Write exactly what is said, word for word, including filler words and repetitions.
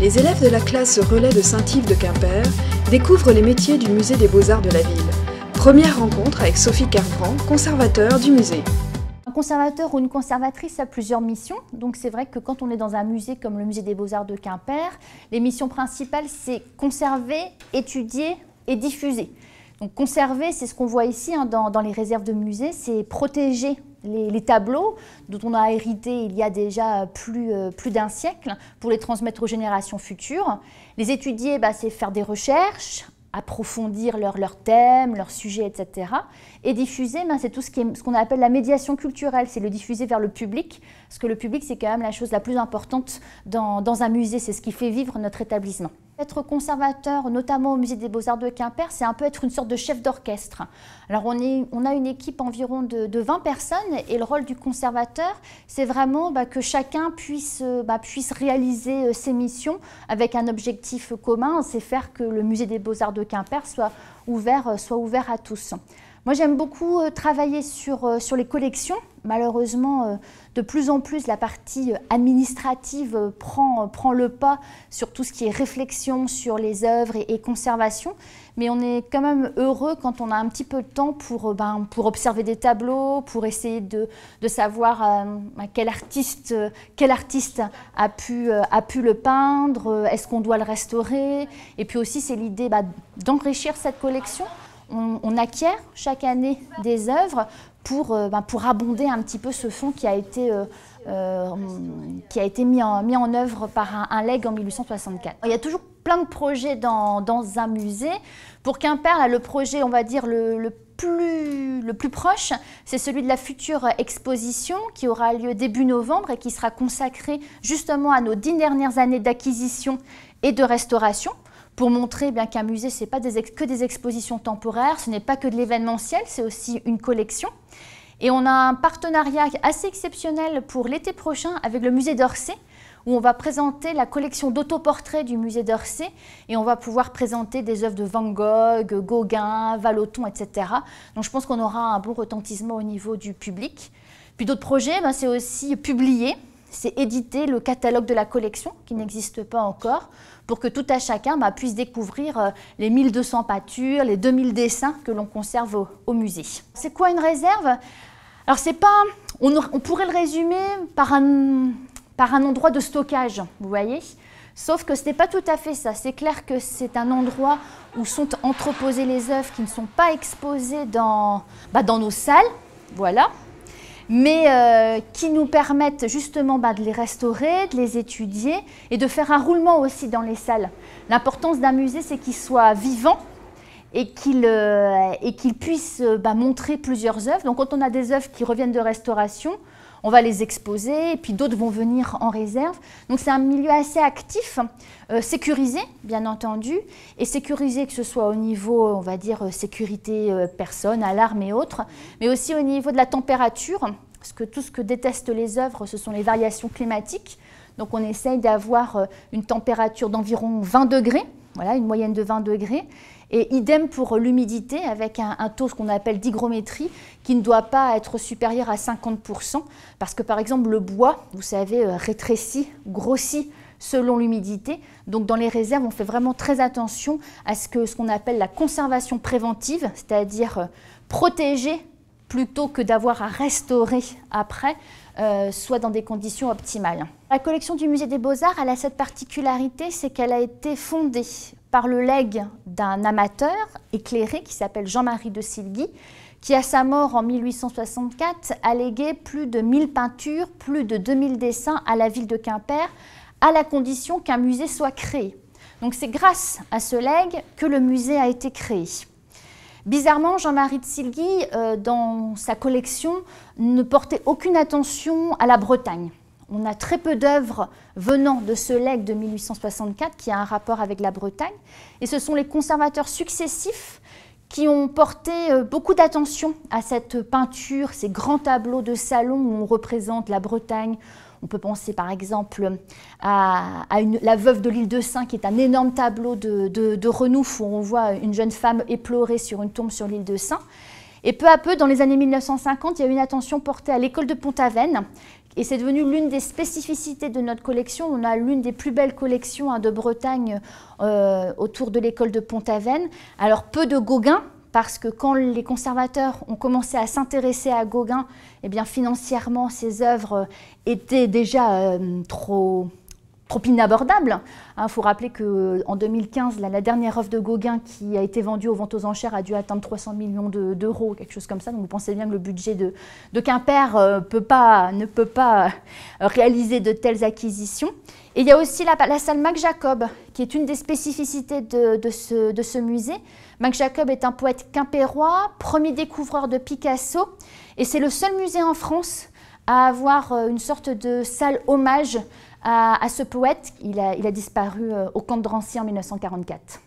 Les élèves de la classe Relais de Saint-Yves de Quimper découvrent les métiers du musée des Beaux-Arts de la ville. Première rencontre avec Sophie Kerbrand, conservateur du musée. Un conservateur ou une conservatrice a plusieurs missions. Donc c'est vrai que quand on est dans un musée comme le musée des Beaux-Arts de Quimper, les missions principales c'est conserver, étudier et diffuser. Donc conserver, c'est ce qu'on voit ici hein, dans, dans les réserves de musée, c'est protéger les, les tableaux dont on a hérité il y a déjà plus, euh, plus d'un siècle pour les transmettre aux générations futures. Les étudier, bah, c'est faire des recherches, approfondir leurs leur thèmes, leurs sujets, et cetera. Et diffuser, ben, c'est tout ce qu'on ce qu'on appelle la médiation culturelle, c'est le diffuser vers le public, parce que le public, c'est quand même la chose la plus importante dans, dans un musée, c'est ce qui fait vivre notre établissement. Être conservateur, notamment au musée des Beaux-Arts de Quimper, c'est un peu être une sorte de chef d'orchestre. Alors on, est, on a une équipe environ de, de vingt personnes, et le rôle du conservateur, c'est vraiment bah, que chacun puisse, bah, puisse réaliser ses missions avec un objectif commun, c'est faire que le musée des Beaux-Arts de Quimper soit ouvert, soit ouvert à tous. Moi, j'aime beaucoup euh, travailler sur, euh, sur les collections. Malheureusement, euh, de plus en plus, la partie administrative euh, prend, euh, prend le pas sur tout ce qui est réflexion sur les œuvres et, et conservation. Mais on est quand même heureux quand on a un petit peu de temps pour, euh, ben, pour observer des tableaux, pour essayer de, de savoir euh, quel, artiste, euh, quel artiste a pu, euh, a pu le peindre, euh, est-ce qu'on doit le restaurer. Et puis aussi, c'est l'idée bah, d'enrichir cette collection. On, on acquiert chaque année des œuvres pour, euh, ben pour abonder un petit peu ce fonds qui a été, euh, euh, qui a été mis, en, mis en œuvre par un, un legs en mille huit cent soixante-quatre. Il y a toujours plein de projets dans, dans un musée. Pour Quimper, là, le projet, on va dire, le, le, plus, le plus proche, c'est celui de la future exposition qui aura lieu début novembre et qui sera consacrée justement à nos dix dernières années d'acquisition et de restauration, pour montrer bien qu'un musée, ce n'est pas des que des expositions temporaires, ce n'est pas que de l'événementiel, c'est aussi une collection. Et on a un partenariat assez exceptionnel pour l'été prochain avec le musée d'Orsay, où on va présenter la collection d'autoportraits du musée d'Orsay, et on va pouvoir présenter des œuvres de Van Gogh, Gauguin, Vallotton, et cetera. Donc je pense qu'on aura un bon retentissement au niveau du public. Puis d'autres projets, ben, c'est aussi publier. C'est éditer le catalogue de la collection, qui n'existe pas encore, pour que tout à chacun bah, puisse découvrir euh, les mille deux cents peintures, les deux mille dessins que l'on conserve au, au musée. C'est quoi une réserve? Alors c'est pas, on, on pourrait le résumer par un, par un endroit de stockage, vous voyez? Sauf que ce n'est pas tout à fait ça. C'est clair que c'est un endroit où sont entreposées les œuvres qui ne sont pas exposées dans, bah, dans nos salles, voilà. Mais euh, qui nous permettent justement bah, de les restaurer, de les étudier et de faire un roulement aussi dans les salles. L'importance d'un musée, c'est qu'il soit vivant et qu'il euh, et qu'il puisse bah, montrer plusieurs œuvres. Donc quand on a des œuvres qui reviennent de restauration, on va les exposer et puis d'autres vont venir en réserve. Donc c'est un milieu assez actif, euh, sécurisé bien entendu, et sécurisé que ce soit au niveau, on va dire, sécurité euh, personne, alarme et autres, mais aussi au niveau de la température, parce que tout ce que détestent les œuvres, ce sont les variations climatiques. Donc on essaye d'avoir une température d'environ vingt degrés, voilà, une moyenne de vingt degrés. Et idem pour l'humidité avec un, un taux qu'on appelle d'hygrométrie qui ne doit pas être supérieur à cinquante pour cent parce que par exemple le bois, vous savez, rétrécit, grossit selon l'humidité. Donc dans les réserves, on fait vraiment très attention à ce que ce qu'on appelle la conservation préventive, c'est-à-dire protéger plutôt que d'avoir à restaurer après, euh, soit dans des conditions optimales. La collection du musée des Beaux-Arts, elle a cette particularité, c'est qu'elle a été fondée par le legs d'un amateur éclairé qui s'appelle Jean-Marie de Silguy, qui à sa mort en mille huit cent soixante-quatre a légué plus de mille peintures, plus de deux mille dessins à la ville de Quimper, à la condition qu'un musée soit créé. Donc c'est grâce à ce legs que le musée a été créé. Bizarrement, Jean-Marie de Silguy, euh, dans sa collection, ne portait aucune attention à la Bretagne. On a très peu d'œuvres venant de ce legs de mille huit cent soixante-quatre qui a un rapport avec la Bretagne. Et ce sont les conservateurs successifs qui ont porté beaucoup d'attention à cette peinture, ces grands tableaux de salon où on représente la Bretagne. On peut penser par exemple à, à une, la veuve de l'île de Sein, qui est un énorme tableau de, de, de Renouf où on voit une jeune femme éplorée sur une tombe sur l'île de Sein. Et peu à peu, dans les années mille neuf cent cinquante, il y a eu une attention portée à l'école de Pont-Aven. Et c'est devenu l'une des spécificités de notre collection. On a l'une des plus belles collections hein, de Bretagne euh, autour de l'école de Pont-Aven. Alors peu de Gauguin, parce que quand les conservateurs ont commencé à s'intéresser à Gauguin, eh bien, financièrement, ses œuvres étaient déjà euh, trop... trop inabordable. Il hein, faut rappeler qu'en deux mille quinze, la, la dernière œuvre de Gauguin qui a été vendue aux ventes aux enchères a dû atteindre trois cents millions d'euros, de, quelque chose comme ça. Donc vous pensez bien que le budget de, de Quimper euh, peut pas, ne peut pas réaliser de telles acquisitions. Et il y a aussi la, la salle Mac Jacob, qui est une des spécificités de, de, ce, de ce musée. Mac Jacob est un poète quimpérois, premier découvreur de Picasso, et c'est le seul musée en France à avoir une sorte de salle hommage À, à ce poète. Il a, il a disparu euh, au camp de Drancy en mille neuf cent quarante-quatre.